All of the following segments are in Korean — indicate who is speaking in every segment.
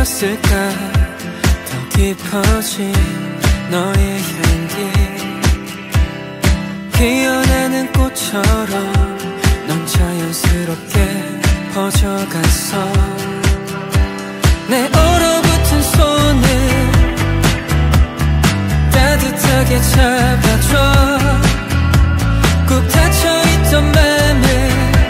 Speaker 1: 느꼈을까 더 깊어진 너의 향기 피어나는 꽃처럼 넌 자연스럽게 퍼져갔어 내 얼어붙은 손을 따뜻하게 잡아줘 꾹 닫혀있던 맘을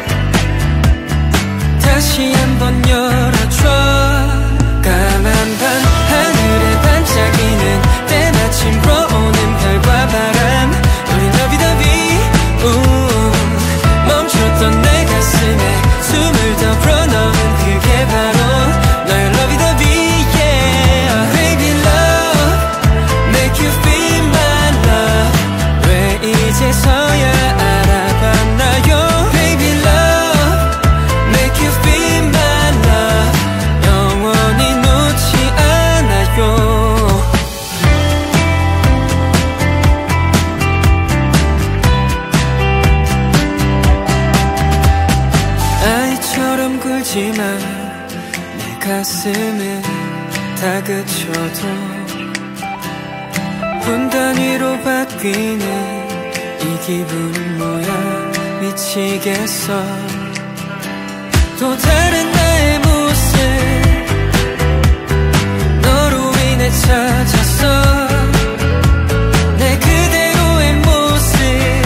Speaker 1: 다시 한번 열어줘 까만 밤 하늘에 반짝이는 때마침 불어오는 별과 바람 우린 Lovey Dovey 멈췄던 내 가슴에 숨을 더 불어넣은 그게 바로 너의 Lovey Dovey yeah Baby love make you feel my love 왜 이제서야 알아봤나요 Baby love make you feel my love 영원히 놓지 않아요 아이처럼 굴지만 내 가슴은 다그쳐도 분 단위로 바뀌는 이 기분은 뭐야 미치겠어 또 다른 나의 모습 너로 인해 찾았어 내 그대로의 모습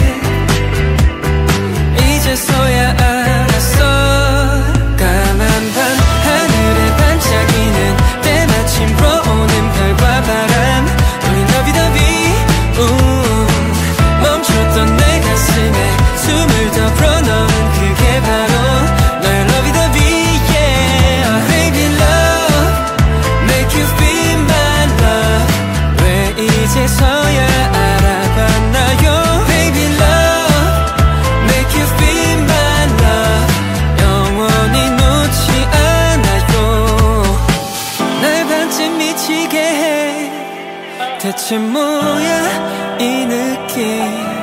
Speaker 1: 이제서야 알았어 까만 밤 하늘에 반짝이는 때마침 불어오는 별과 바람 우린 Lovey Dovey 멈췄던 내 가슴에 숨을 더 불어넣은 그게 바로 너의 Lovey Dovey yeah Baby love make you feel my love 왜 이제서야 알아봤나요 Baby love make you feel my love 영원히 놓지 않아요 날 반쯤 미치게 해 대체 뭐야 이 느낌